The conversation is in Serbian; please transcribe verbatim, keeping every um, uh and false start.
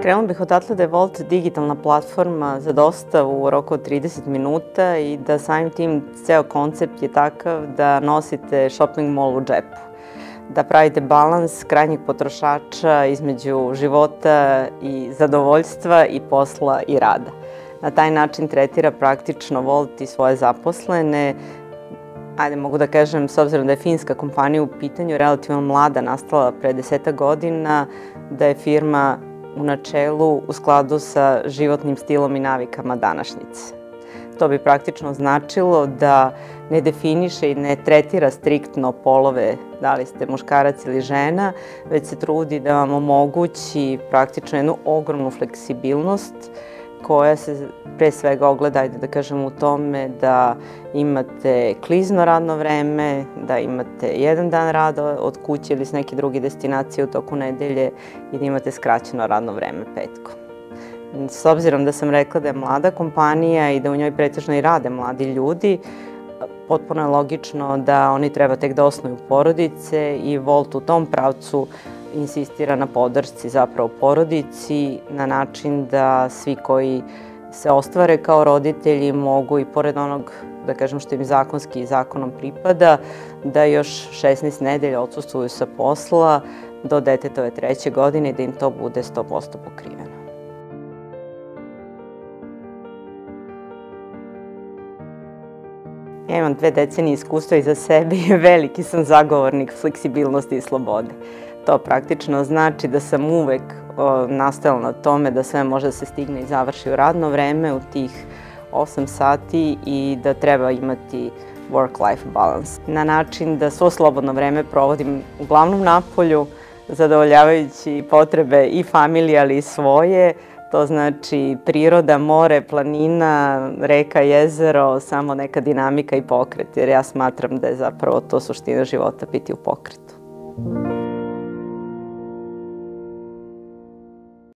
Krenula bih odatle da je Volt digitalna platforma za dostavu u roku od trideset minuta i da samim tim ceo koncept je takav da nosite shopping mall u džepu. Da pravite balans krajnjeg potrošača između života i zadovoljstva i posla i rada. Na taj način tretira praktično Volt i svoje zaposlene. Ajde, mogu da kažem, s obzirom da je finska kompanija u pitanju, relativno mlada, nastala pre desetak godina, da je firma u načelu u skladu sa životnim stilom i navikama današnjice. To bi praktično značilo da ne definiše i ne tretira striktno polove, da li ste muškarac ili žena, već se trudi da vam omogući praktično jednu ogromnu fleksibilnost koja se pre svega ogleda, ajde da kažem, u tome da imate klizno radno vreme, da imate jedan dan rada od kuće ili s neke druge destinacije u toku nedelje i da imate skraćeno radno vreme petkom. S obzirom da sam rekla da je mlada kompanija i da u njoj pretežno i rade mladi ljudi, potpuno je logično da oni treba tek da osnuju porodice i Volt u tom pravcu insistira na podršci zapravo porodici na način da svi koji se ostvare kao roditelji mogu i pored onog, da kažem, što im zakonski i zakonom pripada, da još šesnaest nedelja odsustvuju sa posla do detetove treće godine i da im to bude sto posto pokriveno. Ja imam dve decenije iskustva iza sebe i veliki sam zagovornik fleksibilnosti i slobode. To praktično znači da sam uvek nastojala na tome da sve može da se stigne i završi u radno vreme u tih osam sati i da treba imati work-life balance. Na način da svo slobodno vreme provodim uglavnom napolju, zadovoljavajući potrebe i familije, ali i svoje. To znači priroda, more, planina, reka, jezero, samo neka dinamika i pokret, jer ja smatram da je zapravo to suština života, biti u pokretu.